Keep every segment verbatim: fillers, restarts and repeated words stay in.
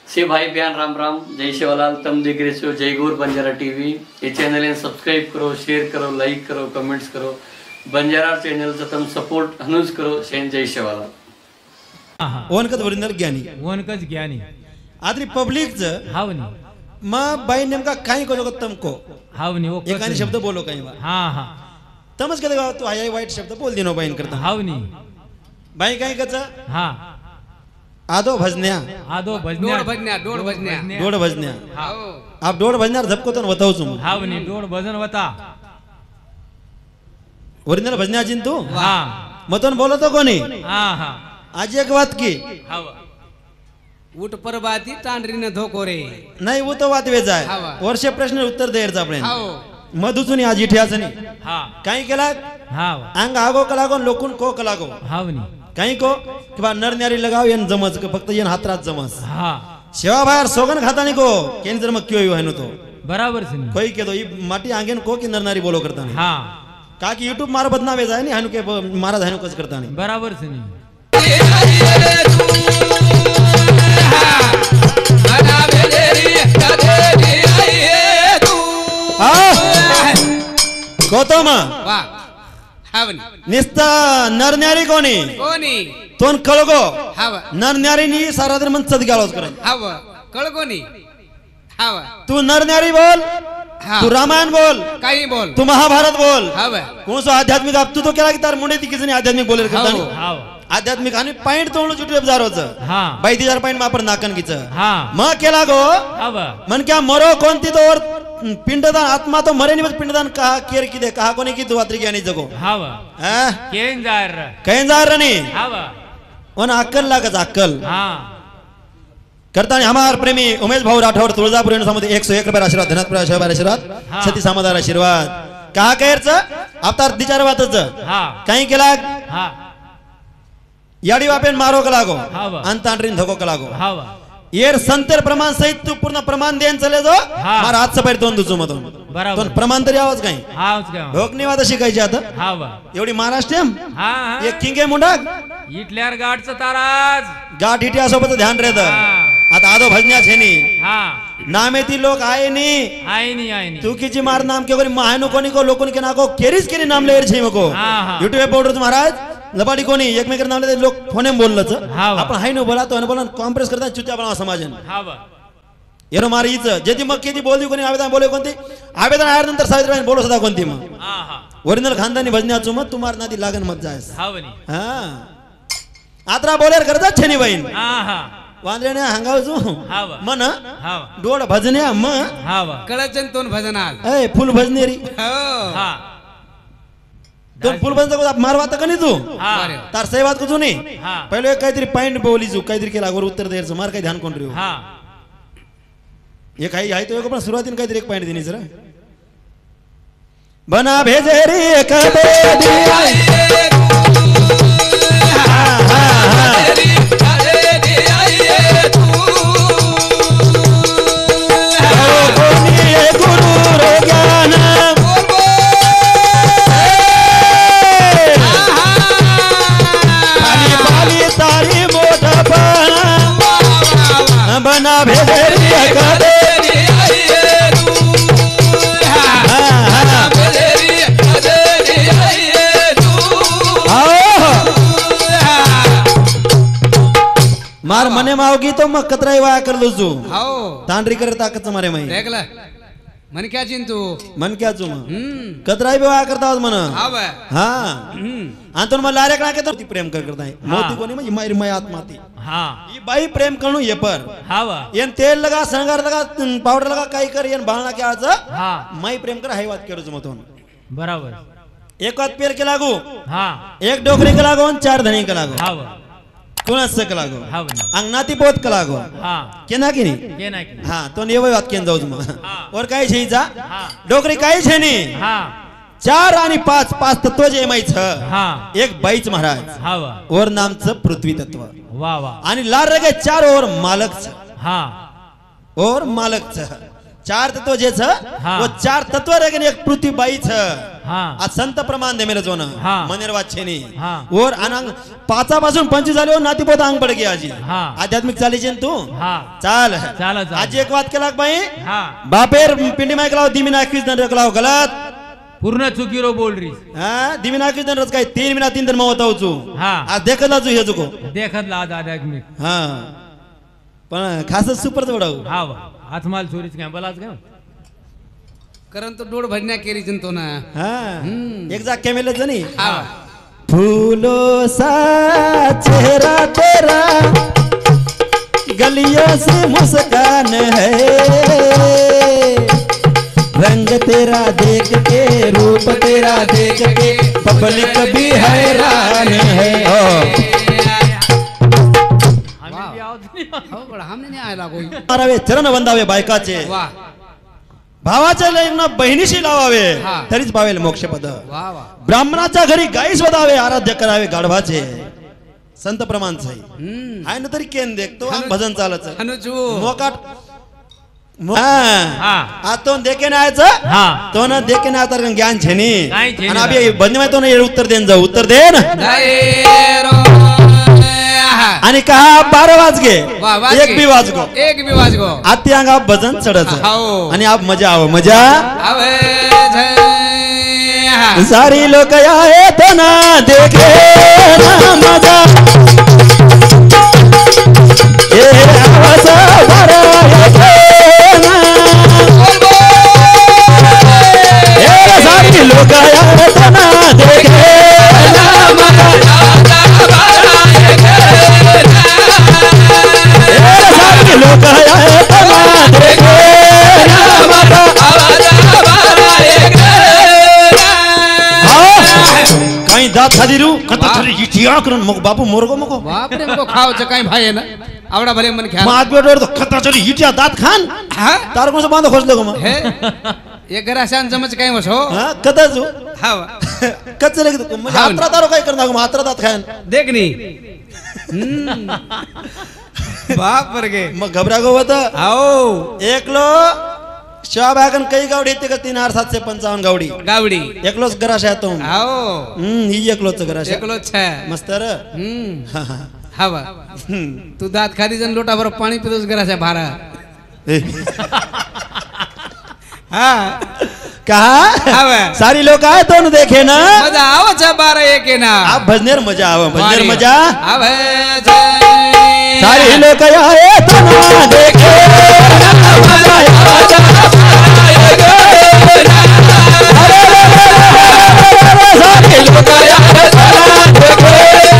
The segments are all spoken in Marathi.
से भाई बहन राम राम जय शिवलाल तम देख रहे हो जय गौर बंजारा टीवी ये चैनल सब्सक्राइब करो शेयर करो लाइक करो कमेंट्स करो बंजारा चैनल तम सपोर्ट हनुज करो शेन जय शिवलाल ओनकच ओरिजिनल ज्ञानी ओनकच ज्ञानी आदरी पब्लिक ज हावनी मग बाई नेमका काही को जगत तुमको हावनी ओ एकाने शब्द बोलो काही बा हां हां तमच कदे तू हाय वाईट शब्द बोल दिनो बाईन करता हावनी बाई काही कच हां आदो भजन्या आदो भजन्या डोड भजन्या डोड भजन्या डोड भजन्या हाओ आप डोड भजन्यार झपको तन वताव तुम हावनी डोड भजन वता ओरिजिनल भजन्या जिन तू हां मतन बोलतो कोणी हां हां आज एक बात की हाव उठ परबाती तांडरीने धोको रे नाही वो तो वात वेच आहे हावा. वर्ष प्रश्न उत्तर देरचा आपण हाओ मधुचुनी आज इतिहासनी हां काही केला हाव अंग आगो कलागो लोकून को कलागो हावनी काही को किंवा नर न्यारी लगाव येन जमस का फक्त येन हातरात जमस हां सेवा बाहेर सोगन खातानी को केन जर मग क्यों यो हेनो तो बराबर से नहीं कोई के दो ई माटी आंगेन को की नर नारी बोलो करता नहीं हां का की यूट्यूब मार बदना वे जाय नहीं हनु के महाराज हनु कस करता नहीं बराबर से नहीं गौतम वाह हावनी निस्ता नर न्यारी कोणी कोणी तोन कळगो हाव नर न्यारी नी सारा मन सद गाळोस करे हाव कळगोनी हाव तू नर न्यारी बोल हाव तू रामायण बोल काही बोल तू महाभारत बोल हाव कोण सो आध्यात्मिक आप तू तो केला की तार मुंडे ती किसनी आध्यात्मिक बोले करता हाव. नहीं हाव आध्यात्मिक आणि पॉइंट तोंड जुटे जार होच हां बाई ती जार पॉइंट मापर नाकन कीच हां मग केला गो हाव मन क्या मरो कोणती तो और पिंडदान आत्मा तो मरे नहीं पिंडदान कहा केर की दे कहा कोणी की दुवात्री ज्ञानी जगो हाव हां केन जार कहीं जार रनी हाव वन अक्कल लागत अक्कल हां करता हमार प्रेमी उमेश भाऊ राठौर तुळजापूर मध्ये एक सौ एक रुपये आशीर्वाद धनात आशीर्वाद आशीर्वाद हा. सती समाधान आशीर्वाद कहा कैरच अवतार दिचार वातच हां काही केला हां याडी वापेन मारो कलागो हाव. अंतांड्रीन धोको कलागो हाव येर संतर प्रमाण सहित तू पूर्ण प्रमाण देन चले जो हा. मार हात सपायर दोन दुचो मधून बराबर. पण प्रमाण तरी आवाज काही हाव का ढोकणी वाद शिकायची आता हाव एवढी महाराष्ट्रीयन हां एक किंगे मुंडाक इटल्यार गाडचं ताराज गाठ हिटिया सोबत ध्यान रेद हा. आता आदो भजन्या छेनी हां नामेती लोक आहे नी आई नहीं आई नहीं चुकीची मार नाम के कोणी महानु कोणी को लोकोनी के नाको केरीच केरी नाम लेर छे मको हा, हा. युट्यूब बोर्डर महाराज लबाडी कोणी एकमेकर नाम ले लोक फोने बोललच हा, वा. आपण हाय नो बोला तो अन बोला कॉम्प्रेस करता चुत्या बना समाजन हाव येरो मारीच जेती मग केती बोलदी कोणी आवेदन बोले कोणती आवेदन आयर नंतर सावित्रीबाई बोलो सदा कोणती मग हां हां ओरिजिनल खानदानी भजन्याचो मग तुम्हार नादी लागन मत जायस हावनी हा आत्रा बोलेर करता छेनी बहीण हां हां वांद्रेने हंगावजो हाव मन हाव डोळ भजन्या म हाव कळचन तोन भजनाल ए फुल भजनेरी हो हां तो फुल भजन को मारवा तक नहीं तू हां तार सही बात को नहीं हां पहले एक काहीतरी पॉइंट बोली जू काहीतरी केला वर उत्तर देर मार काही ध्यान कोण रे हां ये काही आहे तो एक पण सुरुवातीन काहीतरी एक पॉइंट देनी जरा बना भेजे रे कबे गुरु रो ज्ञान पाली तारी मोठा बना भेजे रे कबे मार मने मावगी तो मग कतराई वाया कर लो तू हाओ तांडरी कर ताकत मारे माई देखला मन क्या चिंतू मन क्या चू मग हम्म कतराई बी वाया करता मन हाव हा हम्म अंतून मला लारे का तो ती प्रेम कर करता है मोती कोणी म्हणजे मारी माय आत्मा ती हां ई बाई प्रेम करणू ये पर हाव येन तेल लगा संगार लगा पावडर लगा काही कर येन बाळना के आज हां माई प्रेम कर हाय वात करू मतोन बराबर एक वात पेर के लागू हाँ एक डोकरी के लागो आणि चार धनी के लागो हाव कोणाच के लागो हाव अंगनाती पोत के लागो हां केना की नाही के ना की हा तो नेवय वात केन जाऊज मग हा. और काय छेचा हां डोकरी काय छे नी हां चार आणि पाच पाच तत्व जे माहित हां एक बाईच महाराज हाव और नामचं पृथ्वी तत्व वाह वाह आणि लाल रगे चार और मालकच हां और मालकच चार तत्व जे छ हाँ। वो चार तत्व रेगन एक पृथ्वी बाई छ हाँ आ संत प्रमाण दे मेरे जोन हाँ। मनेर वाचेनी हाँ। और अनंग पाचा पासून पंचवीस झाले हो नाती पोत अंग पड गया आजी हाँ। आध्यात्मिक चालीचे तू हाँ चाल चाल, चाल. आज एक बात केला बाई हाँ बापेर पिंडी माइक लाव दिमी नाखीस दन रकलाव गलत पूर्ण चुकीरो बोल रही हां दिमी नाखीस दन रच काय तीन मिना तीन दन मवत होचू हाँ आ देखला जू हे जुको देखत लाद आध्यात्मिक हां पण खास सुपर बडाव हा वा हातमाल चोरीच काय बोलाच काय कारण तो डोळ भरण्या केली जनतो ना हां एक जाग केमेले जनी हा फूलों सा चेहरा तेरा गलियों से मुस्कान है रंग तेरा देख के रूप तेरा देख के पब्लिक भी हैरान है हो पण हमने नाही आला कोई मारावे चरण वंदावे बायकाचे वाह भावाच्या लग्न बहिणीशी लावावे हा. तरीच पावेल मोक्षपद वाह वाह ब्राह्मणाच्या घरी गाईस वदावे आराध्य करावे गाढवाचे संत प्रमाण साई हम्म हाय ना तरी केन देखतो आम भजन चालच हनुजू मोकाट हाँ. आ तो देखे ना आयचं हाँ तो ना देखे ना तर ज्ञान छेनी काय छेनी आणि अभी बंद में तो ना ये उत्तर देन जाऊ उत्तर देन आणि कहा बारा वाज गे वाह, वाज एक गे. भी वाज गो एक भी वाज गो आती अंग आप भजन चढच हाओ. आणि आप मजा आव मजा अवे जय सारी लोक आए तो ना देखे ना मजा ए आवाज भरा ये ना ए सारी लोक आए तो ना देखे ना मजा ए सारी लोक आए तो ना देखे ना मजा काही दात खादिरू कत थरी हिटिया करून मग बापू मोरगो मगो बाप रे मको खाओ च काही भाई है ना आवडा भले मन ख्याल मात बेडवर तो कत थरी हिटिया दात खान हा तार कोण बांध खोजलो गो मग हे एक घराशान जमच काही वस हो हा कदाजू हा कचरे म्हणजे हाव ना. हात्रा तारो काय करणार मात्रा दात खान देखनी बाप रे गे मग घबरा गो होत आओ एकलो शहाबागन काही गावडी येते का तीन हजार सातशे पंचावन्न गावडी गावडी एकलोच गराश आहे तो आओ हम्म ही एकलोच गराश आहे. एकलो छ मस्त र हम्म हा, हा. हवा हम्म. तू दात खाली जण लोटा भर पाणी पितोस घराच्या भारा ए, हा कहा हाव. सारी लोक आहे तो न देखे ना मजा आवच बारा एक आहे ना आप भजनेर मजा आव भजनेर भारी. मजा अवे जय सारी लोक आए तो ना देखे ना मजा सारी लोक आए तो ना देखे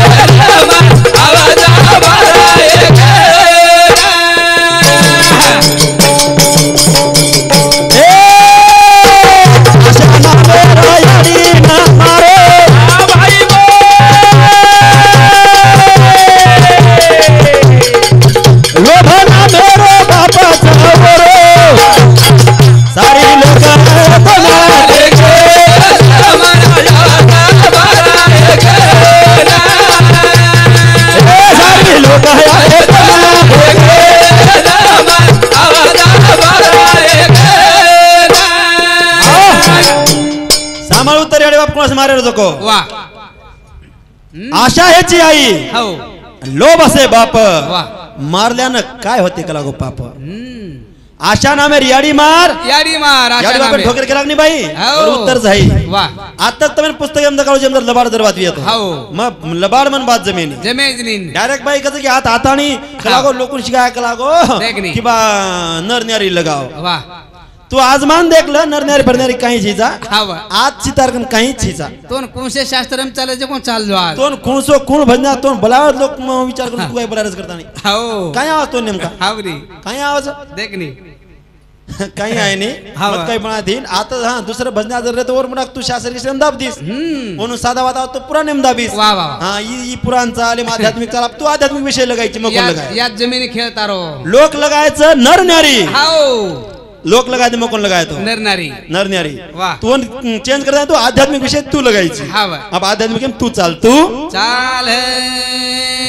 मारे जको वाह आशा ह्याची आई हो लोभ असे बाप वाह मारल्यानं काय होते कला गो पाप हम्म आशा नामे रियाडी मार याडी मार आशा याडी बाप नामे. ठोकर केला नाही बाई हो. और उत्तर जाई वाह आता तुम्ही पुस्तक एमदा काढू जेमदा लबाड दरवात येतो हो. मग लबाड मन बात जमिनी जमेजनीन डायरेक्ट बाई कसं की हात हातानी कलागो लोकून शिकाय कलागो देखनी. कि बा नर न्यारी लगाव वाह तू आजमान देखलं नर न्यारी भरणारी काही चीजा हवा आज चितारकन काही चीजा तोन कोणसे शास्त्रम चालायचे कोण चाल जो आज तोन कुणसो कुण भजना तोन बलावर लोक म विचार करून तू काय बलारच करता नाही हो काय आवाज तो नेमका हावरी काय आवाज देखनी काही आहे नाही हा. मग काही म्हणा देईन आता हा दुसरं भजना जर रे तर वर म्हणा तू शास्त्रीय नेम दाब दिस हम्म म्हणून साधा वादा तो पुरा नेम दाबीस वा वा वा. हा ही ही पुराण चाल आध्यात्मिक चाल तू आध्यात्मिक विषय लगायची मग कोण यात लगाय यात जमिनी खेळता रो लोक लगायचं नर न्यारी हाव लोक लगायचे मग कोण लगायतो नरनारी नर न्यारी वाह. तू चेंज करता तू आध्यात्मिक विषय तू लगायची हा वा. अब आध्यात्मिक तू चाल तू चाल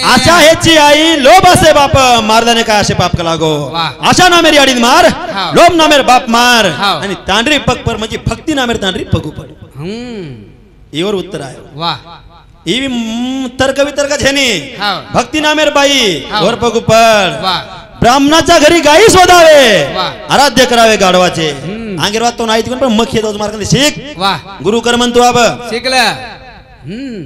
आशा ह्याची आई लोभ असे बाप मारल्याने काय असे पाप लागो वाह. आशा नामेर याडीन मार हाव. लोभ नामेर बाप मार हाव. आणि तांडरी पग पर म्हणजे भक्ती नामेर तांडरी पगू पड हम्म इवर उत्तर आहे वाह इवी म, तर्क वितर्क झेनी हाव. भक्ती नामेर बाई हाव. वर पगू पड वाह ब्राह्मणाच्या घरी गाई शोधावे वाह. आराध्य करावे गाढवाचे हम्म. आंगेरवात तो नाही पण मग खेळ मार्ग शिक वाह गुरु कर म्हणतो अब शिकलं हम्म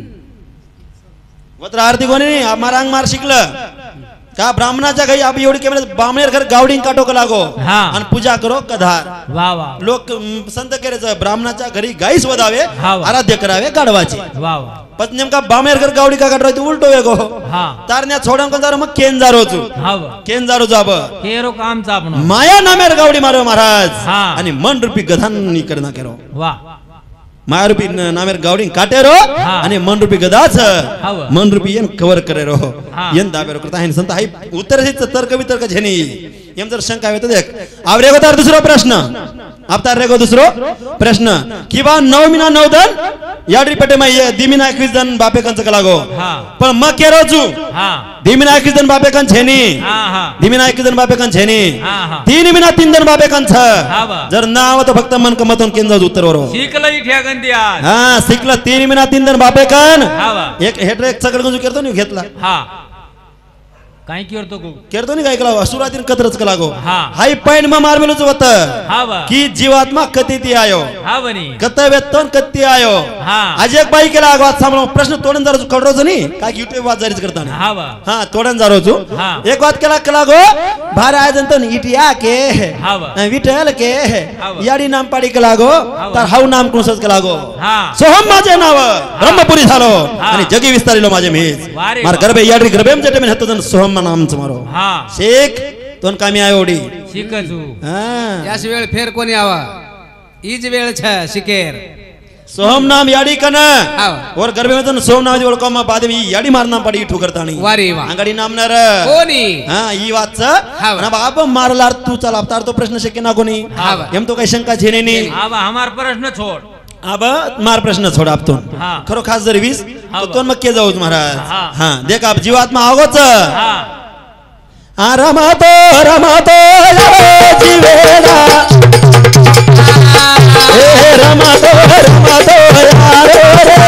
वत्र आरती कोणी मार अंग मार शिकलं का ब्राह्मणाच्या घरी आपण एवढी केलं बामणेर घर गावडीन काटो का लागो हा. आणि पूजा करो कधार वा वा लोक म, संत करायचं ब्राह्मणाच्या घरी गाई शोधावे हा वा. आराध्य करावे गाढवाचे वा वा पण नेमका बामणेर घर गावडी का काटो उलटो वेगो हा तारण्या छोडा कोण जारो मग केन जारोचू हा वा केन जारो जाब केरो काम चापणो माया नामेर गावडी मारो महाराज हा. आणि मन रूपी गधान करना केरो वा माया रूपी न- नामेर गावडी काटेरो हा. आणि मन रूपी गदाच हाव. मन रूपी येन कवर करेरो हा. येन दाबेरो करता आहे संत हाई उत्तर हेच तर्क वितर्क झेनी एम जर शंका आहे तर देख आवरेगो तर दुसरा प्रश्न आपतार रेगो दुसरो प्रश्न किंवा नऊ मिना नऊ दन याडरी पेटे मै दिमिना एकवीस दन बापे कंच लागो हा पण मग केरोचू हा दिमिना एकवीस दन बापे कंच झेनी हा हा दिमिना एकवीस दन बापे कंच झेनी हा हा तीन मिना तीन दन बापे कंच हा बा. जर नाव तर फक्त मन कमतून केंद्र उत्तर वरो शिकलं इथे गंदी आज हा शिकला तीन मिना तीन दन बापे कन हा वा एक हेटर एक चकड गंजू करतो नी घेतला हा काय करतो गो करतो नी काय केला सुरातीन कतरच का लागो हा. हाई पॉइंट म मार मेलोच होत हा वा की जीवात्मा कती ती आयो हा बनी कर्तव्यत्वन कत्ती आयो हा आज एक बाई केला वाद सांभाळून प्रश्न तोडून जरा कडरोच नी काय युट्यूब वाद जारीच करता हा वा हा तोडून जारोचू हा. एक वाद केला केला गो भार आय जनतो इटिया के हा वा. विठल के हा वा. याडी नाम पाडी केला गो वा. तर हाऊ नाम कुसच केला गो हा सोहम माझे नाव ब्रह्मपुरी झालो हा. आणि जगी विस्तारिलो माझे मेज वा रे मार वा. गर्भे याडी गर्भेम जटे में हतो जन सोहम नाम चमारो हा शेख तोन कामी आयो ओडी शिकजू हा याच वेळ फेर कोणी आवा ईज वेळ छ शिकेर सोहम नाम याडी कन हाव. और गर्भे में तो सोहम नाम दी ओळखो मा बाद में याडी मार नाम पाडी ठू करता नाही वारे वा अंगडी नाम नर कोणी हा ई वाच हाव. ना बाप मारलार तू चल अवतार तो प्रश्न शक्य ना कोणी हाव. एम तो काही शंका छेने नी अब हमार प्रश्न छोड़ अब मार प्रश्न छोड आपतून हा. खरो खास जर वीस हाव. तो तोन मग के जाऊच महाराज हा. हा देख आप जीवात्मा आगोच हा हा रमातो रमातो जीवेला हे रमातो रमातो यारो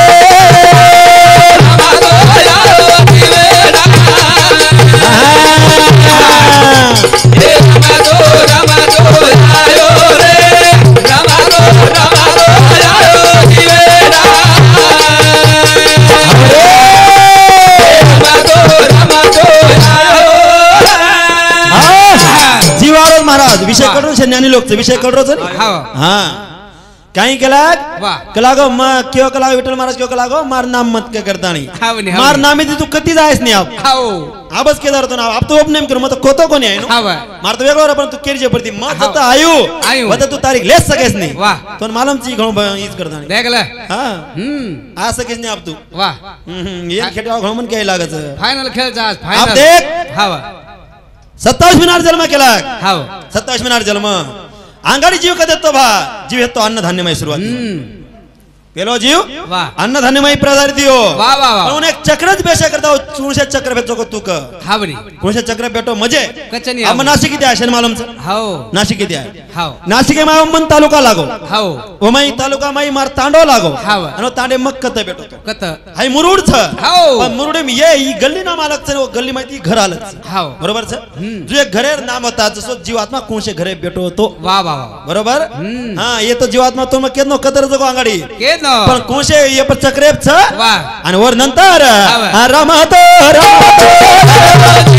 जीवारो महाराज विषय कडरो ज्ञानी लोकचा विषय कडरोच हाव. हा काही केला वा. कलागो मग किंवा कलागो विठ्ठल महाराज किंवा कलागो मार नाम मत के करता नाही हाव नी, हाव मार नी. नामे तू कधी जायस नाही आप हाव आबच केदार तो ना आप तो उपनेम करू मग तो कोतो कोणी आहे हाव. मार तो वेगळा पण तू केरी जे पडती मग हाव. जत आयु आयु. वत तू तारीख लेस सकेस नाही वा. तो मालम ची घणो ईज करता नाही देखलं हा हम्म आ सकेस नाही आप तू वा हम्म ये खेटवा घणो मन काय लागत फायनल खेळचा आज आप फायनल देख हाव सत्तावीस मिनार जन्म केला हाव सत्तावीस मिनार जन्म अंगाडी जीव का देतो भा जीव येतो अन्नधान्यमय सुरुवात हम्म पेलो जीव वा अन्नधान्यमय प्रदार दियो वा वा वा पण एक चक्रच बेशा करता चुणशे चक्र भेटतो का तू क हावरी कुणशे चक्र भेटो मजे कचनी आम नाशिक किती आहे मालूम हाव नाशिक किती आहे हाव नाशिक मा मन तालुका लागो हाव ओमाई तालुका माई मार तांडो लागो हाव. आणि तांडे मग कत भेटतो कत हाय मुरुड छ हाव. पण मुरुडे में ये ही गल्ली ना मालक छ गल्ली माहिती घर आलंच हाव बरोबर छ हम्म. तुझे घरेर नाम होता जसो जीवात्मा कोणशे घरे भेटो तो वा वा वा बरोबर हम्म. हा ये तो जीवात्मा तो मग केनो कतर जगो अंगाडी केत न पण कोणशे ये पर चक्रेप छ वा आणि वर नंतर हाव. हा, रमातो रमातो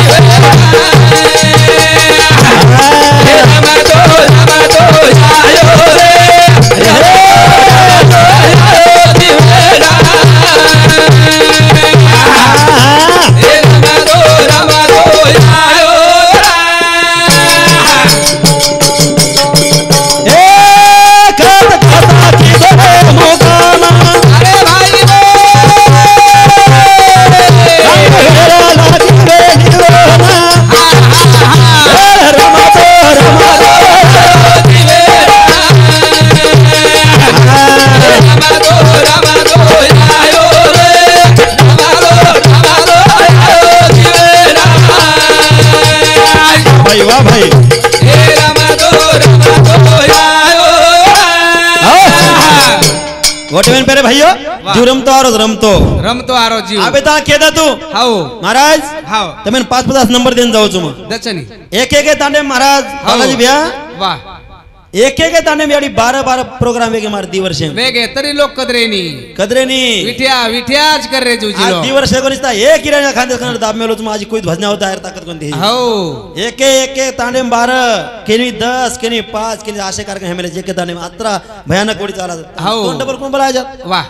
ए खत खता की दो मोकाना अरे भाई घरा लागी रे निरोना भाई वाह भाई हे रमतो रमतो आयो वोटवेन पेरे भाइयों जीव रमतो आरो रमतो रमतो आरो जीव आबे ता केदा तू हाओ महाराज हाओ तमेन पाच पचास नंबर देन जाऊ तुम दचनी एक एक तांडे महाराज बालाजी भैया वाह एक एक तांडे मेरी बारह बारह प्रोग्राम वेगे मार दी वर्षे वेगे तरी लोक कदरेनी कदरेनी विठ्या विठ्याच कर रे आज जुजिलो दी वर्ष कोणीसता एक किराणा खांदे खांदे दाब मेलो तुम आज कोई भजना होता है ताकत कोणती हो एक एक तांडे बारह केनी दस केनी पाच केनी आशे कारक हे मेले जे के तांडे मात्र भयानक गोडी चाला हो. कोण डबल कोण बोलाय जात वाह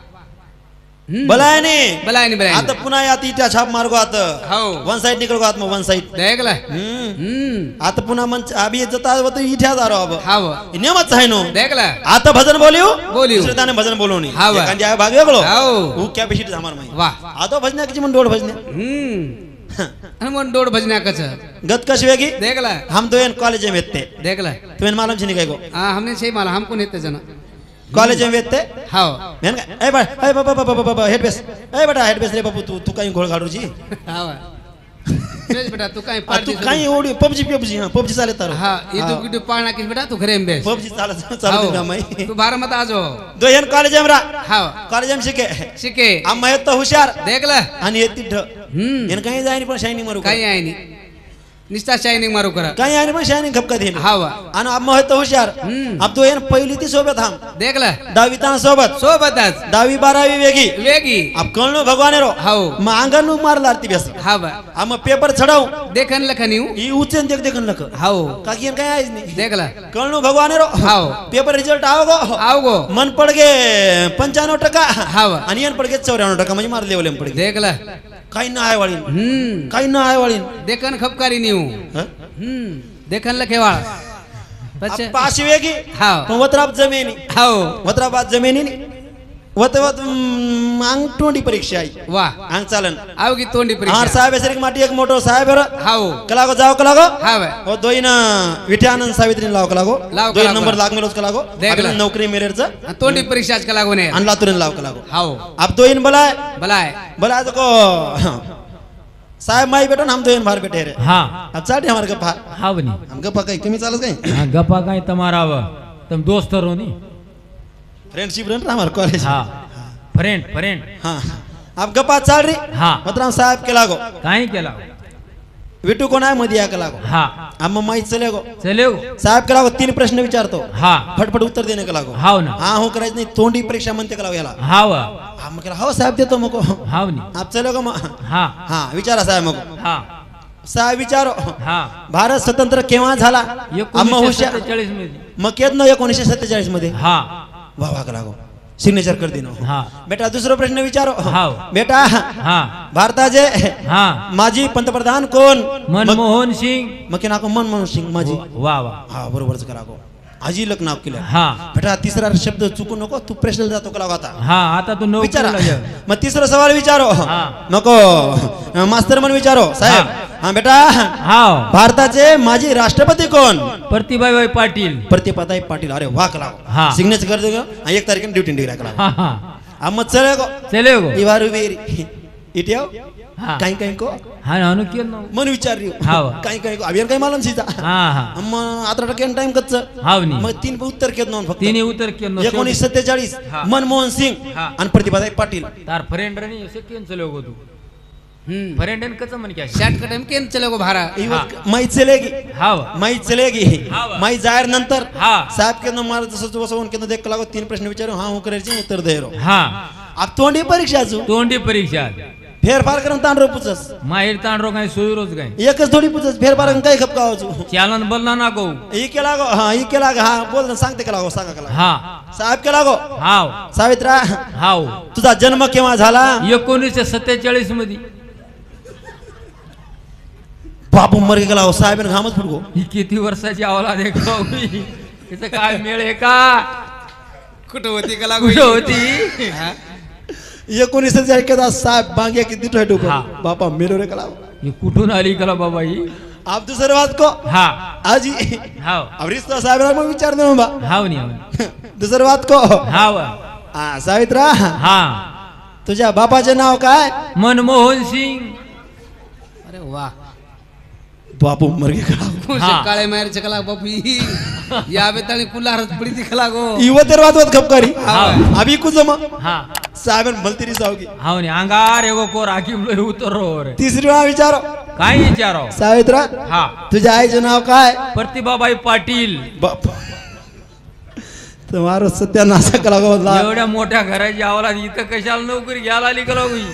बोलाय नाही बलायनी बलायनी आता पुन्हा या ती त्या छाप मार्गो आता हो वन साइड निकल गो आत्मा वन साइड देखला हम्म हम्म आता पुन्हा मन अभी जता होत इथे जारो अब हाव नियमच आहे नो देखला आता भजन बोलियो बोलियो. दुसरे ताने भजन बोलवणी हा वा. एखादी आहे भाग वेगळो हाव ऊ क्या बेशीट हमार माई वाह आता भजन किची मन डोड भजने हम्म हनुमान डोड भजना कच गत कश वेगी देखला हम तो एन कॉलेज में वेत्ते देखला तुम्हें मालूम छे निकाय गो हाँ हमने सही माला हमको नेते जना कॉलेज में वेत्ते हाव मेन का ए बा ए बाबा बाबा बाबा हेड बेस ए बेटा हेड बेस रे बाबू तू तू काही घोळ घालू जी हाव बेस बेटा तू काय आ, पार्टी तू काही ओडी पबजी पबजी हां पबजी चाले तारो हाँ ये तू किटू पाळना किस बेटा तू घरे में बेस पबजी चाल चालू दिन माई तू बार मत आजो दो एन कॉलेज में रा हाव कॉलेज में शिके शिके आम महेत तो हुशार देखला आणि येती ढ हम्म एन काही जायनी पण शायनिंग मारू काही आहे नी निस्ता शायनिंग मारू करा काही आहे पण शायनिंग खपका देन हाव आणि आम महेत तो हुशार हम्म अब तो एन पहिली ती सोबत हम देखला दहावी ताना सोबत सोबतच दहावी बारावी वेगी वेगी अब कळनो भगवान रो हाव मग अंगण मारला आरती बेस हाव आम पेपर चढाव देखन लखनी ही उचन देख देखन लक हाव काकी एन काय आहेच नाही देखला कळनो भगवान रो हाव पेपर रिझल्ट आव गो आओ गो मन पड गे पंच्याण्णव टक्का हाव आणि एन पड गे चौऱ्याण्णव टक्का म्हणजे मार लेवल पड गे देखला काही ना आहे वाळीन हम्म काही ना आहे वाळीन देखन खपकारी नीव हं? हम्म देखन लखेवाळ बच्चे अब पाच वेगी हाव पण वत्राब जमिनी हाव वत्राबाद जमिनी वत वत हम्म, अंग तोंडी परीक्षा आहे वाह अंग चालन आओ की तोंडी हार परीक्षा साहेब सरिक माटी एक मोठो साहेब रो हाव कलागो जाओ कलागो हाव हो दोन विठ्यानंद सावित्री लाव कलागो लाव दोन कलागो. नंबर लाग मिलोच कलागो देख आपल्याला ला. नोकरी मिळेलच तोंडी परीक्षाच का लागून आहे आणि लातूर लाव कलागो हाव अब दोन बलाय बलाय बलाय तो को साहेब माई बेटो हम दोन भार बेटे रे हाँ अब चाटी हमारे गप्पा हाँ बनी हम गप्पा कहीं कमी चालत कहीं हाँ गप्पा का तुम्हारा व तुम दोस्त रहो नी फ्रेंडशिप रन हमारे कॉलेज हाँ फ्रेंड फ्रेंड हाँ अब गप्पा चाल रही हाँ मतलब साहेब के लागो काहे केला विटू कोण आहे मधिया के लागो हाँ आम माहीत चले गो चले हो साहेब के लागो तीन प्रश्न विचारतो हाँ फटफट उत्तर देणे के लागो हाव ना हा हो करायचं नाही तोंडी परीक्षा म्हणते का लागो याला हाव हा मग केला हो साहेब देतो मग हाव नी आप चलो का मग हाँ हा विचारा साहेब मग हाँ साहेब विचारो हाँ भारत स्वतंत्र केव्हा झाला आम्हा एकोणीसशे हुशार सत्तेचाळीस मध्ये मग येत ना एकोणीसशे सत्तेचाळीस मध्ये हाँ वा वा का लागो सिग्नेचर कर देनो हाँ बेटा दुसरा प्रश्न विचारो हाव. बेटा हाँ भारताचे हाँ माजी पंतप्रधान कोण मनमोहन सिंग मग के नाको मनमोहन सिंग माजी वा वा हा बरोबरच करागो आजी लक नाव केलं हाँ बेटा तिसरा शब्द चुकू नको तू प्रश्न जातो का आता हाँ आता तू विचारा नोकरीला जा. मग तिसरा सवाल विचारो हा. नको मास्तर मन विचारो साहेब हा बेटा हाव भारताचे माजी राष्ट्रपती कोण प्रतिभाबाई पाटील प्रतिभाताई पाटील अरे वा कला हा. सिग्नेचर कर देगो आणि एक तारीख ड्युटी डिग्री कला हाँ हाँ आम चले गो चले हो इवारू वेरी इटियो हाँ काही काही को हाँ हानु केलं ना मन विचार हाव. काही काही को अभियान काही मालूम सीता हाँ हाँ मग अठरा टक्के टाइम कच्च हाव नी मग तीन उत्तर केत नव्हतं फक्त तिने उतर केलं एकोणीस सत्तेचाळीस हा. मनमोहन सिंग हा. आणि प्रतिभाताई पाटील तार फ्रेंड रनी असे केन चले हो तू हम्म फ्रेंड कच म्हण क्या शॉर्टकट में केन चले गो भारा माई चलेगी हाव माई चलेगी हा. माई जायर नंतर हा. साहेब के मार जसं बसवून केंद्र देख लागो तीन प्रश्न विचारू हा हो करायचे उत्तर दे रो हाँ अब तोंडी परीक्षाचू तोंडी परीक्षा फेरफार करून तांडरो पुचस माहेर तांडरो काय सोयी रोज काय एकच थोडी पुचस फेरफार करून काही खपकावाचू चालन बोलना ना गो ही केला गो हा ही केला गो हा बोल ना सांगते केला गो सांगा केला हाँ साहेब केला गो हाव सावित्रा हाव तुझा जन्म केव्हा झाला एकोणीसशे सत्तेचाळीस मध्ये बापू मर गेला हो साहेब घामच फुटगो ही किती वर्षाची अवलाद आहे का मी तिचं काय मेळ आहे का कुठं होती का लागू कुठं होती एकोणीस साहेब बांगे किती ठेवतो हा. बापा मेरो रे कला ही कुठून आली कला बाबा ही आप दुसरे बात को हा आजी हाव अब रिश्ता साहेब मग विचार दे बा हाव नी दुसरी बात को हाव हा सावित्रा हा तुझ्या बापाचे नाव काय मनमोहन सिंग अरे वाह बापू मर गे कळागो हाँ. काळे मायर चकला बापी या बेतानी कुल्हार पडी दिखला गो इवतेर वातवत खपकारी हाँ. अभी कुछ जमा हाँ साबन मलतीरी सावगी हाँ नी अंगार एगो को राखी लो उतरो रे तिसरी वेळा विचारो काय विचारो सावित्रा हाँ तुझ्या आईचं नाव काय प्रतिभाबाई पाटील बाप तुम्हारो सत्यानाश कळागो एवढ्या मोठ्या घराची आवला इथं कशाला नोकरी घ्यायला आली का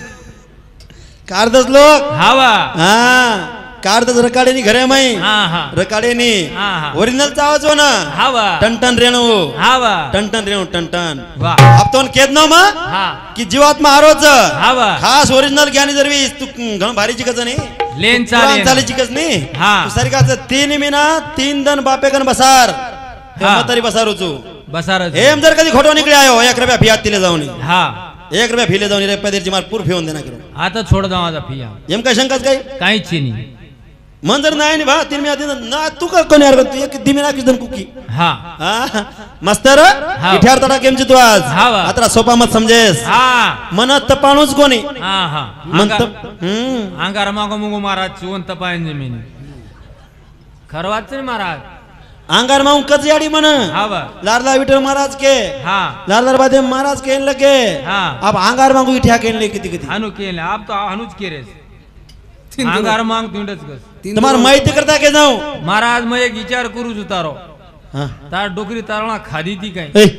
कारदस लोक हवा हा कारदस रकाडेनी घरे माई हाँ हाँ रकाडेनी हाँ हाँ ओरिजिनल चावच हो ना हवा टन रेणू हवा टन रेणू टन वाह अब तो केद ना मा हाँ की जीवात्मा हारोच हवा खास ओरिजिनल ज्ञानी जरवी तू घण भारी चिकच नाही लेन पुराण चालेल चाली चिकच नाही हा. तू सारखाच तीन मिना तीन दन बापे कन बसार ते हा. म्हातारी बसारूचू बसारच हेम जर कधी खोटो निकळे आयो एक रुपया फियात तिले जाऊन हा एक रुपया फिले जाऊन रे पदेरची मार पूर फिवून देना करू आता छोड दो माझा फिया एम काय शंकाच काय काहीच नाही मन जर नाही नि भा तीन मिना तीन ना तू का कोणी यार तू एक दिमिना किस दन कुकी हा हा मस्तर हा. इठार तडा केमची तू आज हा वा. आता सोपा मत समजेस हा मन तपाणूच कोणी हा हा मन तप हम्म अंगार मागो मुगो महाराज चिवंत पायन जमीन खरवाच नाही महाराज अंगार माऊ कच याडी मन हा वा लारला विठल महाराज के हा लारलार बादे महाराज के लगे हा अब अंगार मांगू इठ्या के ले किती किती हनु केले आप तो हनुच केरेस अंगार मांग तुंडच कस तुम्हार माहिती करता के जाऊ महाराज मैं एक विचार करूच उतारो हा तार डोकरी तारणा खादी ती काय ए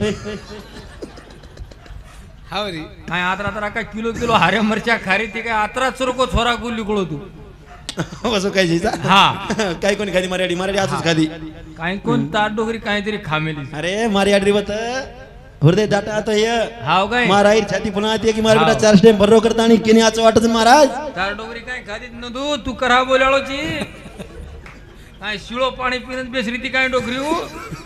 हावरी काय आतरा तरा काय किलो किलो हारे मरच्या खारी ती काय आतरा चुरको छोरा गुल्ली कुळो तू असं काय जीचा हा काय कोणी खादी मराठी मराठी असंच खादी काय कोण तार डोकरी काहीतरी खामेली अरे मराठी बत हृदय दाटा तो ये हाव काय महाराज छाती पुन्हा येते की महाराज हाव. बेटा चार स्टेम भरो करता आणि किनी आच वाटत महाराज तार डोकरी काय खादीत न तू तू करा बोलाळोची काय शिळो पाणी पिणच बेसरी ती काय डोकरी हो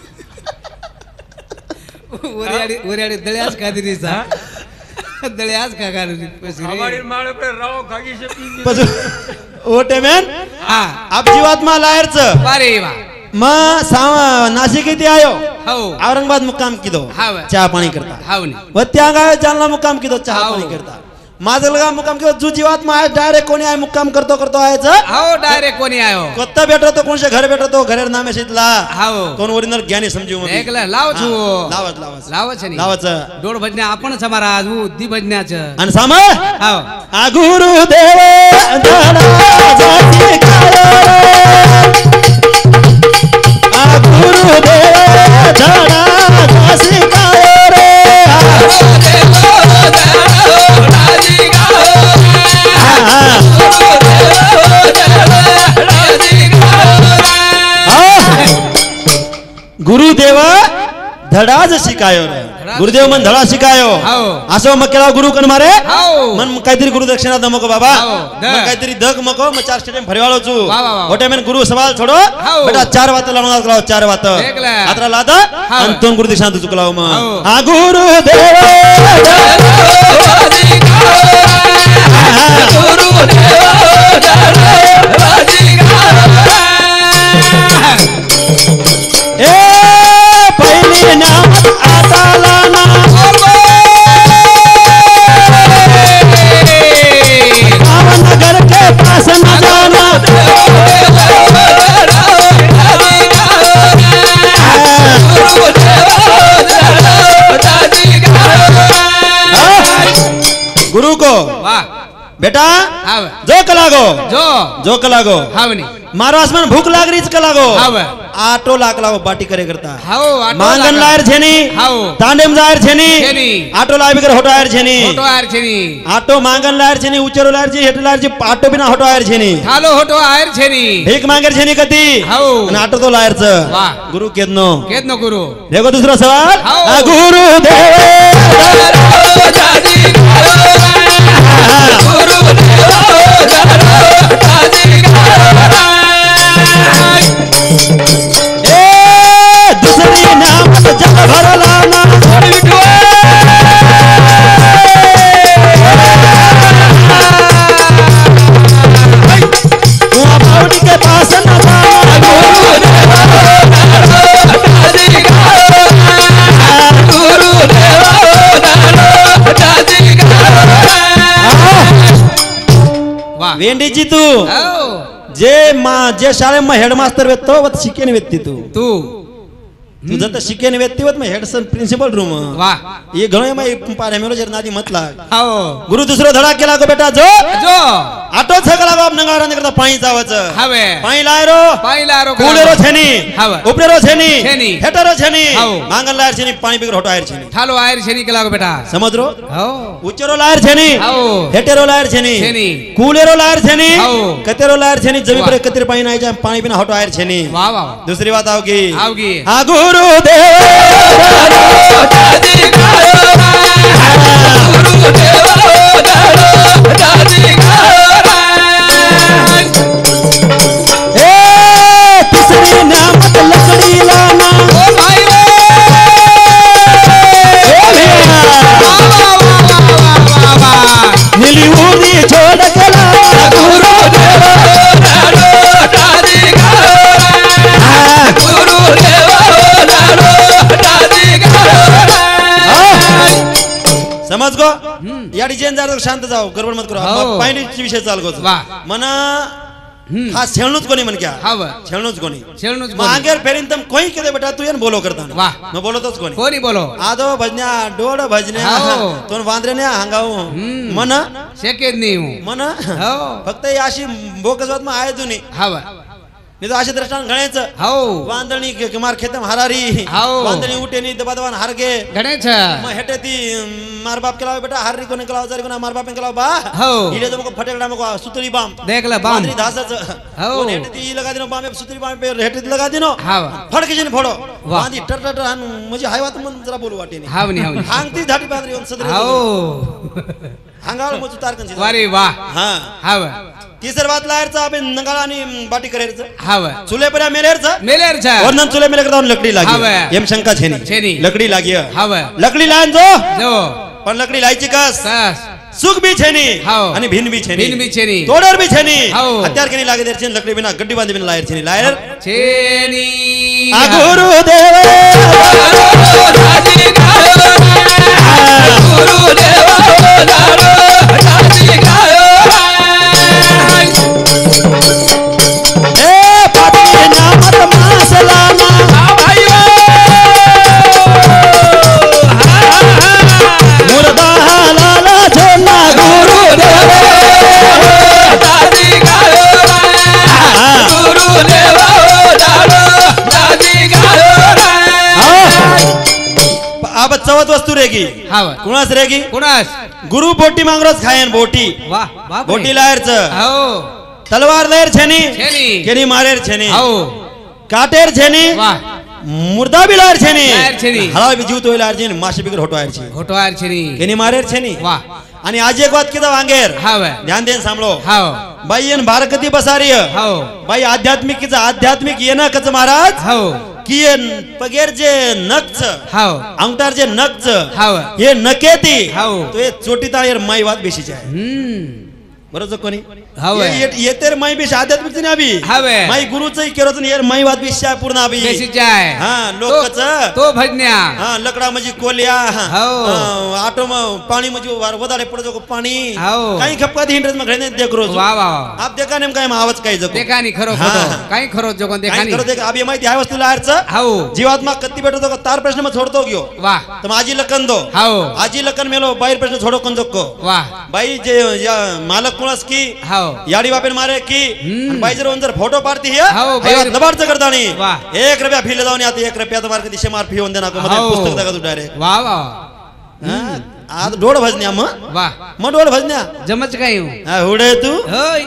ओरियाडी ओरियाडी दळ्यास कादिरीचा दळ्यास का हमारी माळे पे राव खागी शपी पसू ओटे मॅन हा आप जीवात्मा लायरच अरे वा मग साव नाशिक इथे आयो हो औरंगाबाद मुक्काम किदो हाव. चहा पाणी करता हावनी व त्या गाय जालना मुक्काम किदो चहा हाव. पाणी करता माझं लगा मुक्काम किदो जो जीवात्मा आहे डायरेक्ट कोणी आहे मुक्काम करतो करतो आहेच हाव डायरेक्ट कोणी आयो कोत्ता भेटतो तो कोणशे घर भेटतो घरेर नामे शितला हाव कोण ओरिजिनल ज्ञानी समजू मग एकला लाव छु लावच लावच लावच नाही लावच दोड भजन्या आपणच महाराज उ दी भजन्याचं आणि साम हाव आ गुरु देव धडाजाची काय आ गुरु देव धडाजाची काय रे गुरुदेव धडाज शिकायो रे गुरुदेव मन धडा शिकायो हाव. असं मग केला गुरु कन मारे हाव. मन काहीतरी गुरु दक्षिणा दमको बाबा हाव. द. मन काहीतरी दग मको मग चार स्टेडियम भरवाळो छु वा, वा, वा. ओटे मन गुरु सवाल छोडो हाव. बेटा चार वात लावणार कराव चार वात एकला. आत्रा लादा हाव. आणि दोन गुरु दक्षिणा तू चुकलाव मग हाव. हा गुरुदेव ए पहिली नाम आताला ना भावनगर के पास न जाना गुरु को वाह बेटा हाव जो कलागो जो जो कलागो हावनी मारो आसमान भूख लाग रही कलागो हाव आटो लाग लागो बाटी करे करता हाव आटो मांगन लागा. लायर छेनी हाव तांडेम जायर छेनी छेनी. आटो लाय बिगर होटो आयर छेनी होटो आयर छेनी आटो मांगन लायर छेनी उचरो लायर छेनी हेटो लायर छेनी आटो बिना होटो आयर छेनी थालो होटो आयर छेनी भीक मांगेर छेनी कती हाव. आणि आटो तो लायरच वाह. गुरु केदनो केत न गुरु देखो दूसरा सवाल हाव. आ गुरु ए दुसरी नाम जग भरला ना हुआ बावड़ी के पास न वाह वेंडी जी तू हाव जे मा जे शाळेमध्ये हेडमास्तर वेतो वत शिकेन व्यक्ती तू तू तू जत शिकेन व्यक्ती वत हेड सर प्रिन्सिपल रूम वाह ये घणो में पारे मेरो जर नादी मतला आओ गुरु दुसरो धडा केला गो बेटा जो जो आटो छकला गो नंगारा करता पाणी जावच हवे पाणी लायरो पाणी लायरो कूलेरो छेनी हवे उपरेरो छेनी छेनी हेटरो छेनी हाव मांगल लायर छेनी पाणी बिगर हटो आयर छेनी थालो आयर छेनी केला गो बेटा समझरो हो उचरो लायर छेनी हाव हेटेरो लायर छेनी छेनी कूलेरो लायर छेनी हाव कतेरो लायर छेनी जमी वाह। पर कतिर पाणी नाही जा पाणी बिना हटो आयर छेनी वाह वाह दूसरी बात आओगी आओगी आ गुरु देव समझ गो या डिजाइन जार शांत जाओ गडबड मत करो हो. पायनीची विषय चाल गो वाह. मना हम्म. खास छेळणूच कोणी म्हण क्या हाव छेळणूच कोणी छेळणूच मग आगेर फेरीन तम कोई केदे बेटा तू येन बोलो करता वाह. मग बोलतोच कोणी कोणी बोलो आदो भजन्या डोड भजन्या हाव. तोन वांद्रेन्या हांगाव हम्म. मन शक्यच नाही हो. मन हो फक्त ही अशी बोकसवत मग आहे तुम्ही हाव नाही तर अशी दृष्टान गणायचं हो वांदणी किमार खेतम हरारी हाव. वांदणी उठेनी दबादवान हारगे गणेश मग हेटे ती मार बाप केला बेटा हर्री कोणी केला जरी कोणा मार बाप केला बा हो इले तो मग फटेकडा मग सुतळी बाम देखला बाम बांदरी धासाच हो. कोणी हेटे ती लगा दिनो बाम सुतळी बाम पे हेटे ती लगा दिनो हाव फडकेजन फोडो वाह. बांधी टर टर हान म्हणजे हाय वात मन जरा बोलू वाटेनी हाव नी हाव नी हांगती धाटी बांदरी on सदरे हो हांगाळ मग तारकन वारे वाह हां हाव तिसर बात लायरचा आपण नंगाळा आणि बाटी करेरचं हाव चुले पर्या मेलेरचं मेलेरचा वर्णन चुले मेले करता लकड़ी लागी हाव. एम शंका छेनी छेनी. लकड़ी लागी हाव लकड़ी लायन जो जो पण लकड़ी लायची कस कस सुख भी छेनी हाव. आणि भिन भी छेनी भिन भी छेनी. तोडर भी छेनी हाव. हत्यार केनी लागे देर छेनी लकड़ी बिना गड्डी बांधी बिना लायर छेनी लायर छेनी आ गुरु देव ए पापी नामत मासलाना मुर्दा लाला छोना गुरु देव अब चवत वस्तू रेगी हाव कुणास रेगी कुणास गुरु बोटी मांगरोच खायन बोटी वाह वाह बोटी लायरच हो तलवार लेर छेनी छेनी केनी मारेर छेनी हो काटेर छेनी वाह मुर्दा बी लायर छेनी लायर छेनी. हळा बी जीव तो लायर छेनी माशे बिगर होटो आयर छेनी घोटवार छेनी केनी मारेर छेनी वाह आणि आज एक बात किदा वांगेर हाव ध्यान देन सांभळो हाव बाई येन भारकती बसारी हाव बाई आध्यात्मिकीचा आध्यात्मिक येना कच महाराज हाव की ये पगेर जे नकच हाव अंगठार जे नकच हाव हे नकेती हाव. तो हे चोटी ताळेर माई वात बेशीचे आहे हम्म बरोबर कोणी हाव. ये- ये- येतेर माई बेशी आध्यात्मिक नाही आबी हाव. माई गुरुचंही केरोच नाही येर माई वात बेशी आहे पूर्ण आबी बेसीचा आहे हा तो- लोकच तो भजन्या हा लकडा म्हणजे कोलिया हाव. हा, आटो म पाणी म्हणजे वार वदाडे पडतो को पाणी हाव. काही खपका दी हिंड्रेस मग घणे देख रोज वा वा वा आप देखा नेम काय आवाज काय जको देखा नी खरो हा. खोटो काही खरो जोगन देखा काय नी करो देख आबी माहिती आहे वस्तू लायरचं हाव जीवात्मा कत्ती भेटतो का तार प्रश्न मग सोडतो घेऊ वाह तर माझी लकन दो हाव आजी लकन मेलो बाहेर प्रश्न छोडो कोण जक्को वाह बाई जे या मालक कुणास की हाव याडी बापेन मारे की हम्म. आणि बाई जर जर फोटो पाडती है हाव, बाई- दबाडचं करतानी वाह. एक रुपया फी ले जाऊन आता एक रुपया तर मार्क दिशे मार फी होऊन देना को मध्ये हाव. पुस्तक दाखवतो डायरेक्ट वा वा आज डोळ भजन्या मग वाह मग डोळ भजन्या जमच काय हो हा, हुडे तू होय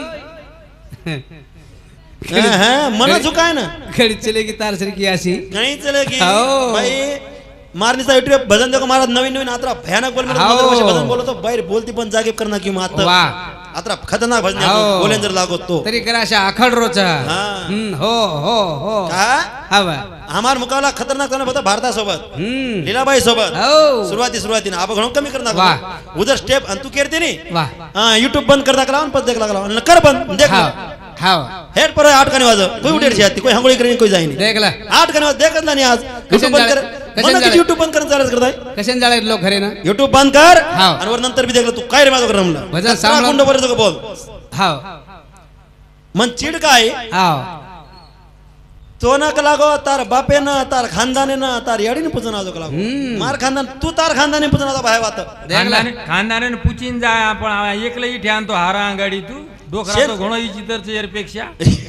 हा, हा, मन झुकाय ना खड़ी चलेगी तार सर की अशी नाही चले की हाव. बाई मारणीचा युट्यूब भजन देखो महाराज नवीन नवीन आता भयानक बोल हाव. भजन बोलतो बाहेर बोलती पण जागे करणार की मात वाह आता खतरनाक भजन हाव. बोलेन जर लागत तो तरी करा अशा आखड रोच हा. हो हो हो का हवा हमार मुकाबला खतरनाक करणार होता भारतासोबत हम्म लीलाबाई सोबत हो सुरुवाती सुरुवातीने आपण घणो कमी करणार वाह. होता. उधर स्टेप आणि तू केरते नी वाह हा युट्यूब बंद करता कला पण देख लागला आणि कर बंद देख हाव हाव हेड पर आठ कनी वाज कोई उठेर छे कोई हंगोळी करी कोई जाईनी देख ला आठ कनी वाज देखत नाही आज युट्यूब बंद कर कशाने मन जाळे? किती युट्यूब बंद करन चालत करताय कशाने जाळे लोक घरे ना युट्यूब बंद कर हाव. आणि वर नंतर बी देखलं तू काय रे माझं कर म्हणलं भजन सांभाळून- कुंड वर बोल हाव मन चिड काय हाव तो न लागो तार बापे न तार खानदाने न तार याडी न पूजन आजो लागो हम्म. मार खानदान तू तार खानदाने पूजन आजो भाई वात खानदाने खानदाने पूछीन जाय पण एकलं इथे आणतो हारा गाडी तू डोकरा शेत- तो घणो इची तर यारपेक्षा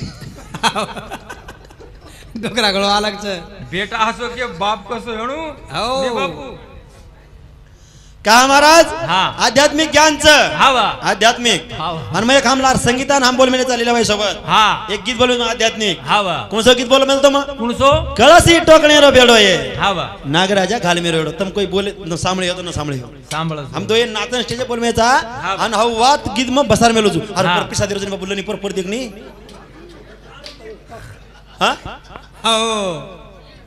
डोकरा गळो अलगच बेटा असो के बाप कसो हेणू हो. दे बापू का महाराज हा. आध्यात्मिक ज्ञानचं हा वा आध्यात्मिक हा वा. आणि मग एक हमलार संगीतान हम बोल मेले चाललेला भाई सोबत हा एक गीत बोलून आध्यात्मिक हा वा कोणसं गीत बोल मेलतो मग कुणसो कळसी टोकणे रो बेडो ये हा वा नागराजा घाल मेरो एडो तुम कोई बोले न सामळे हो तो न सामळे हो सांभाळ हम दो ये नाचन स्टेज बोल मेचा हा. आणि हव वात गीत मग बसार मेलो जू अरे हा. पर पिसा दिरोजन बोललो नि पर पर देखनी हा हो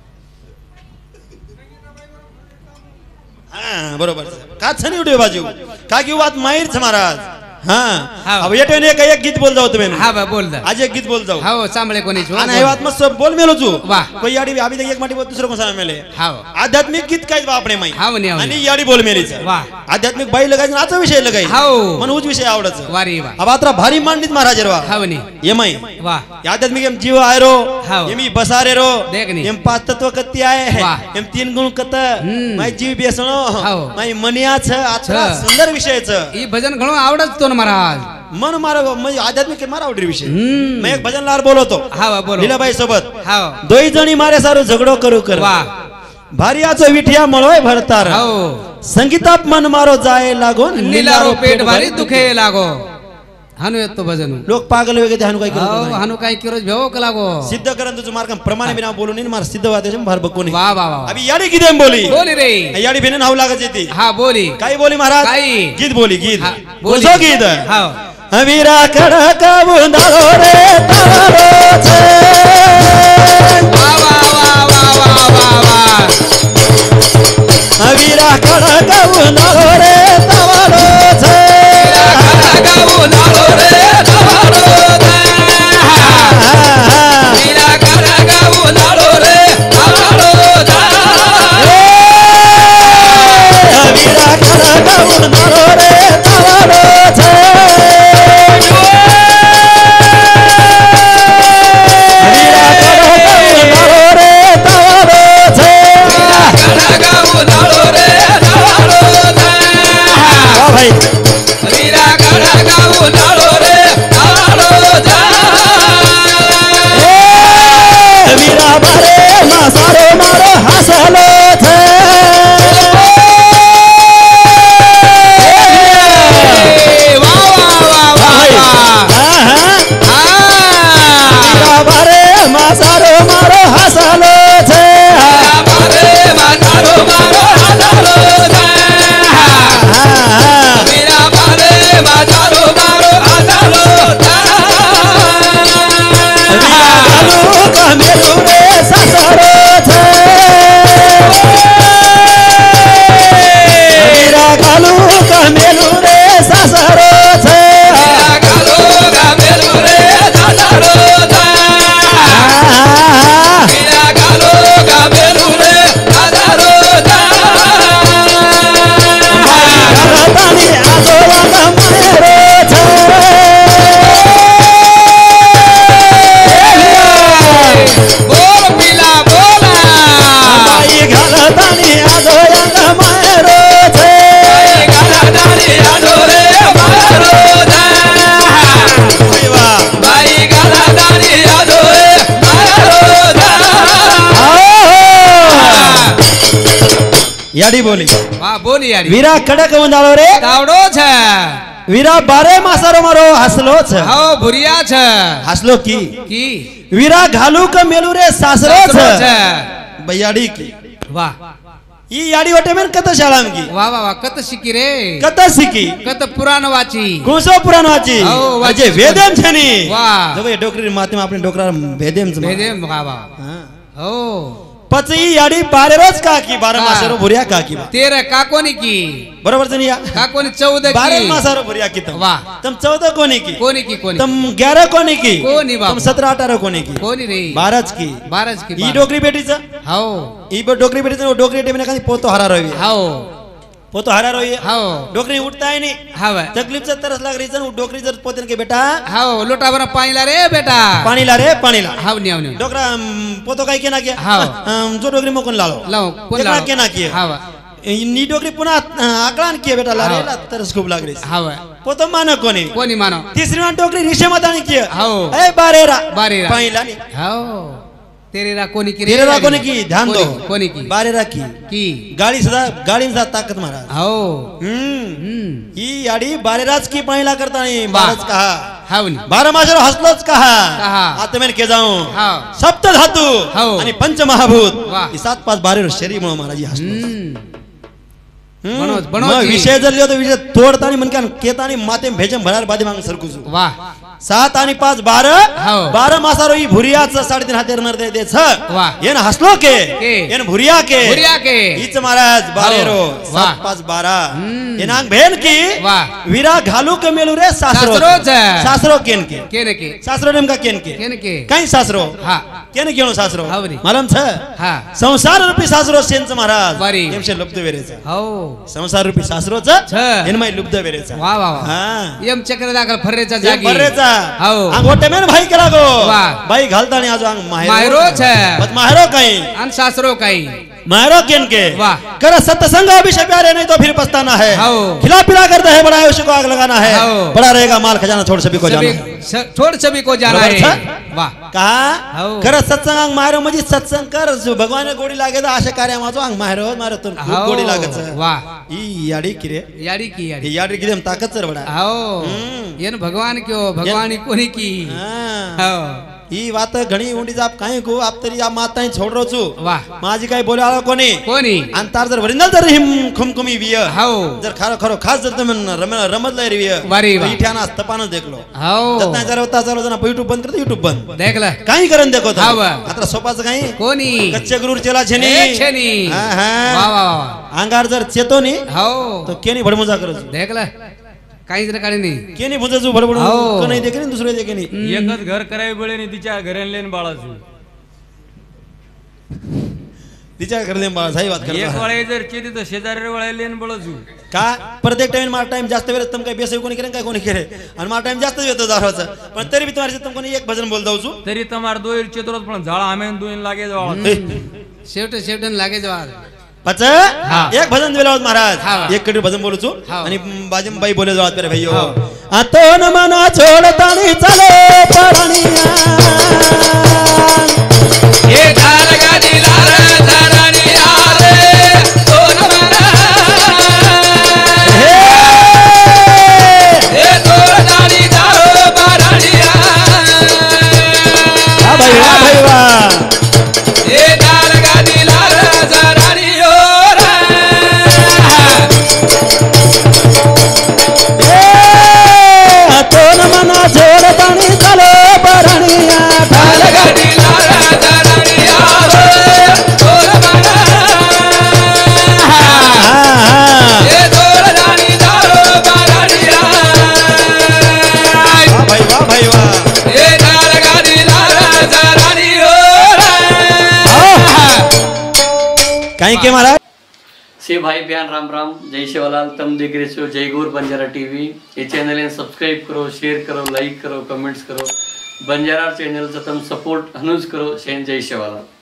हा बरोबर का छनी उडे बाजू का की वात माहीर छ महाराज हा हा. अब येटे ने एक एक गीत बोल जाओ तुम्ही हा बा बोल दा आज एक गीत बोल जाओ हो सांभळे कोणी आणि हे वात मस्त बोल मेलो जू वाह. कोई याडी अभी तक एक माटी बोल दुसरं कोण मेले हाव आध्यात्मिक गीत काय बापणे माई हाव नी हाव आणि नी. याडी बोल मेलीच वाह. आध्यात्मिक बाई लगायचं नाचा विषय लगाई हाव. मन उज विषय आवडच वारी वा अब आत्रा भारी मांडित महाराज वा हाव नी एमई वा आध्यात्मिक एम जीव आयरो हाव. एमी बसारे रो देख नी. एम पाच तत्व कत्ती आहे वाह. एम तीन गुण कत हम्म. माई जीव बेसणो हाव. माई मनिया छ आत्रा छ. सुंदर विषय छ ही भजन घणो आवडत तो ना महाराज मन मारा म्हणजे आध्यात्मिक मारा आवडी विषय हम्म. मैं एक भजन लार बोलतो हा वा बोलो लीलाबाई सोबत हाव दोई जणी मारे सारो झगडो करू कर वा भारियाचो विठिया मळोय भरतार हो संगीताप मन मारो जाय लागो नीलारो पेट भारी दुखे लागो हानु येतो भजन लोक पागल वगैरे हानु काय हो करतो हानु काय किरो भेव लागो सिद्ध करन तुझं मार्ग प्रमाणे बिना बोलू नाही मार सिद्ध वादेश भार बकोनी वा वा वा अभी याडी किती बोली बोली रे याडी बिना नाव लागत येते हा बोली काय बोली महाराज काय? गीत बोली गीत हा, बोली. कोणसं गीत हाव अवीरा कडक बुंदालो रे तारो छे वा वा वा वा वा वा वा अवीरा कडक बुंदालो रे तारो छे गाऊ नालो रे नालो मीरा करा गाऊ नालो रे नालो अवीरा कडक बुंदालो रे तारो छे अवीरा कडक बुंदालो रे तारो छे करा गाऊ नालो रे नालो वाह भाई मीरा करा गाऊ नालो रे नालो वीरा बारे मासारो मारो हसलो छे वा वा वा वा वीरा बारे मासारो मारो हसलो छे मारे मारो मारो हालो मीरा मारे मारो मारो हालो गालू कमेलू रे ससरो छे वीरा गालू कमेलू रे ससरो छे गालो गामेलू रे दादारो मीरा गालो गामेलू रे दादारो गलतानी आजो वाला मायरो छे बोल पिला बोला बाई गलतानी आजो वाला मायरो छे गाला डाली आलो रे मारो भाई वाह भाई गाला डाली आलो रे मारो याडी बोली वा बोली यारी वीरा कडक वंदाळो रे तावडो छ वीरा बारे मासारो मारो हसलो छ हो भुरिया छ हसलो की की वीरा घालू क मेलू रे सासरो छ सासरो छ बयाडी की वाह ई याडी वाटे मेन कत शाळाम की वा वा वा कत शिकी रे कत शिकी कत पुराण वाची कोसो पुराण वाची हो, वाची अजे वेदेम छनी वाह. जब डोकरी माते आपने डोकरा वेदेम छ भेदे वा वा हां हो पची याडी बारे रोज का की बारा हा. मासारो भुरिया का की तेरा काकोनी की बरोबर जनी या काकोनी चौदह बारे की मासारो भुरिया की तम वाह. तम चौदह कोनी की कोनी की कोनी तम ग्यारह कोनी की कोनी बाप. तम सत्रह अठारह कोनी की कोनी रे बाराच की बारस की ई डोकरी बेटीचा हाओ ई डोकरी बेटीचा डोकरी टेमिना काही पोतो हरा रवी हाओ पोतो हारा रोई हाव डोकरी उठता है नहीं हाव तकलीफ से तरस लग रही है डोकरी जर पोते के बेटा हाव लोटा बरा पाणी ला रे बेटा पाणी ला रे पाणी ला हाव न्याव न्याव डोकरा पोतो काय केना किया हाव जो डोकरी मोकन लालो लाव कोण एकरा लाव केना किया हाव नी डोकरी पुन्हा आकळान किया बेटा ला रे ला तरस खूप लाग रही हाव पोतो मानो कोणी कोणी मानो तीसरी वन डोकरी ऋषि मतानी किया हाव ए बारेरा बारेरा पाणी ला नी हाव तेरेरा कोणी की तेरेरा कोणी की ध्यान दो कोणी की बारेरा की की गाडी सदा गाडी सदा ताकत महाराज हाव हम्म हम्म ही याडी बारेराज की पाणी ला करता नहीं बारच कहा हाव नी बारा माजर हसलोच कहा कहा. आता मैं के जाऊं हाव सप्त धातू हाव. आणि पंच महाभूत वाह. ही सात पाच बारे शरीर म्हणून महाराज हसलो हम्म बनोज, बनोज मग की. विषय जर लियो तो विषय तोडतानी म्हणकान केतानी माते भेजम भरार बादी मांग सरकुजू वाह सात आणि पाच बारा हाव. बारा मासारो ही भुरियाच साडेतीन हातेर नर दे देछ वाह. येन हसलो के के. येन भुरिया के भुरिया के. हीच महाराज बारेरो वाह. सात पाच बारा हम्म. येन आंग भेन की वाह. वीरा घालू के मेलू रे सासरो सासरोच. सासरो केन के केने के सासरो नेमका केन के केने के काही सासरो हा केन केणो सासरो हावरी. मलम छ हा संसार रूपी सासरो सेंच महाराज बरी. एमशे लुब्ध वेरेचा हाव संसार रूपी सासरोच छ. येन माई लुब्ध वेरेचा वाह वाह वाह हा यम चक्र दाखल फर्रेचा एक जागी बर्रेचा हाव अंग होटे मेन भाई केला गो वाह. भाई घालता नहीं आज अंग माहेरो माहेरो छ. बत माहेरो कहीं अन सासरो काही माहेरो केन के वाह. कर सत्संग अभिषेक प्यारे नहीं तो फिर पछताना है हाव. खिला पिला करता है बड़ा आयुष्य को आग लगाना है हाव. बड़ा रहेगा माल खजाना छोड़ सभी को जाना सभी है स- छोड़ सभी को जाना बरोबर है छ? वाह कहा हाव. खरं सत्संग अंग माहेरो म्हणजे सत्संग कर जो भगवान गोडी लागे तर अशा कार्य माझो अंग माहेरो मारो तो खूप गोडी लागत वाह ई याडी किरे यारी की यारी ही याडी किरे ताकत सर बडा हाव हम्म. येन भगवान क्यो भगवान ही कोणी की हां. हाव ही बात घणी उंडी आप काय को आप तरी या माताई छोड रो छु वाह माझी काय बोले आलो कोणी कोणी अंतार जर वरिंदल जर हिम खुमखुमी विय हाव जर खारो खरो खास जर तुम्ही रम रमदला रिय वारी वा. इठ्याना स्तपानच देखलो हाव जतना जर होता चालू जना युट्यूब बंद करतो युट्यूब बंद देखला काही करन देखो तो हाव. आता सोपाच काही कोणी कच्चे गुरुर चला छेनी ए, छेनी. हा, हा. वाह वाह वाह अंगार जर चेतो नी हाव तो केनी भडमुजा करज देखला काही जर काढी नाही केनी भुजजू भडबड हाव. को नाही देखे नी दुसरे देखे नी एकच घर करावी बळे नाही तिच्या घरान लेन बाळाचं विचार करले बाळा सही बात एक करता वळे जर चेती तर शेजारी वळे लेन बळाचं का प्रत्येक टाइम मार टाइम जास्त वेळ तुम काही बेसई कोणी करे काय कोणी करे आणि मार टाइम जास्त येतो दाराचा पण तरी बी तुम्हाला तुम कोणी एक भजन बोल दऊ छु तरी તમાર દોઈર ચેતરો પણ ઝાળ આમે દોઈન લાગે જવાળ शेवट शेवटन लागे जवार पच हा. एक भजन दिला महाराज हा. एक कडे भजन बोलू छु हा. आणि बाजम बाई बोले जात पेरे भैयो हा. आतो न मना छोडतानी चलो परणिया हे धार गाडी लार धरणी आले दोन मना हे हे दोन दाणी दारो बाराणिया हा भाई वा भाई वा हे धार गाडी लार धरणी ओर हे आतो न मना छोडतानी चलो परणिया धार गाडी लार धरणी आले दोन मना हा, हा. हे दोन दाणी दारो बाराणिया वा भाई वा भाई वा हे धार गाडी लार धरणी ओर काही के महाराज से भाई बहन राम राम जय शिवलाल तम देख रहे हो जय गौर बंजारा टीवी ये चैनल ने सब्सक्राइब करो शेयर करो लाइक करो कमेंट्स करो बंजारा चैनल से तुम सपोर्ट हनुज करो शेन जय शिवलाल।